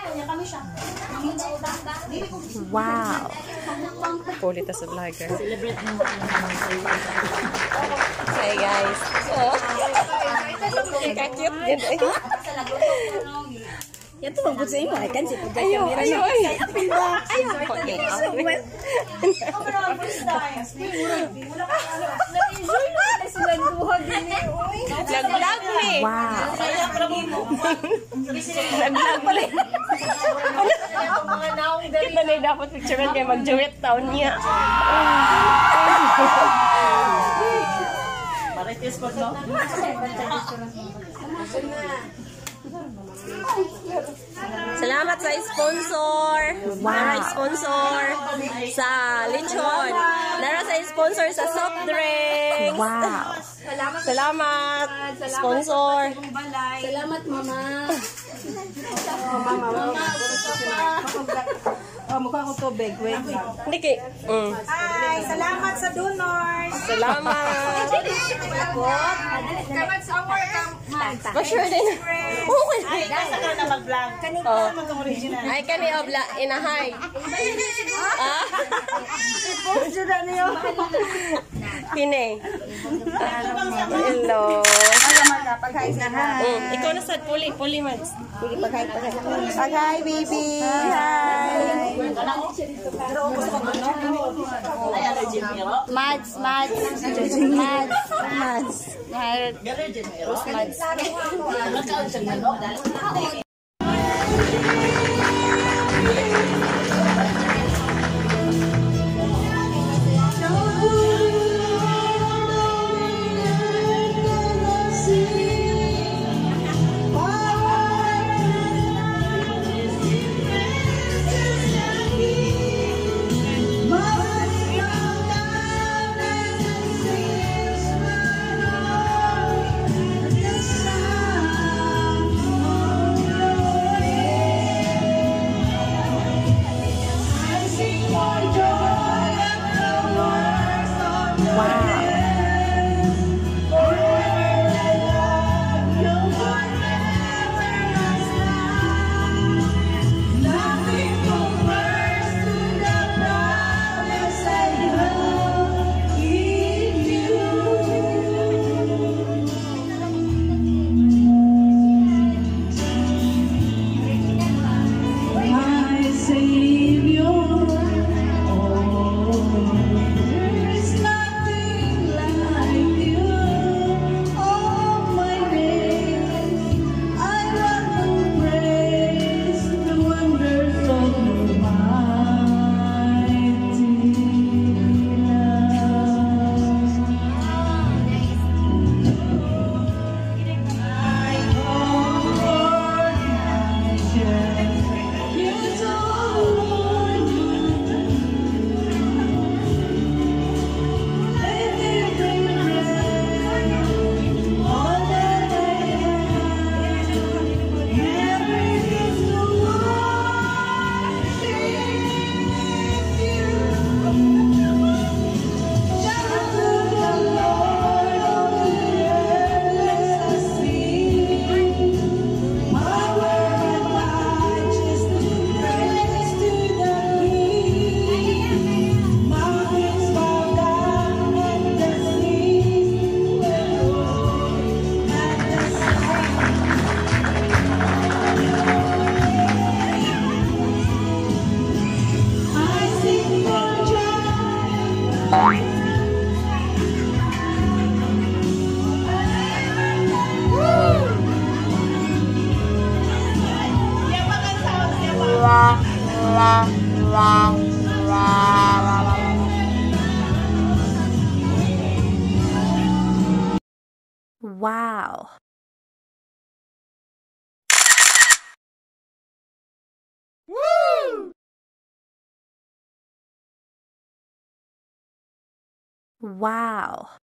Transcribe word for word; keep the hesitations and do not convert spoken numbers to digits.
Wow. Pulit sa vlogger. Hey guys. Kakit din eh. Yan to magbut sa imo ay kan si pag Ayo, kamera ayo, na. ayo. Ayo. Nag-vlog ni. Wow. Nag-vlog pala. Kita na dapat picturean kaya mag-duet taon niya. Marites pag no? Salamat sa sponsor. Nara sponsor sa lechon. Nara sa sponsor sa soft drinks. Wow. Salamat. Sponsor. Salamat mama. Mama, mama. Oh, mukha ko tubig. Wait. Hindi kay. Mm. Ay, salamat sa donors. Salamat. Salamat sa our Pa-sure din. Okay. Ay, nasa ka na mag-vlog. Kanina Oh. naman itong original. Ay, kani obla. Inahay. Ah? I-post yun na niyo. Kini. Hello. Salamat ka. Pag-hi na ha. Mm. Ikaw na sad. Puli. Puli, Mads. Pag-hi, pag-hi. Pag-hi, baby. Hi. Ay, allergy nero. Mads, Mads. Mads. Mads. Allergy nero. Mads. Nagkaan siya nero. Wow. Woo! Wow.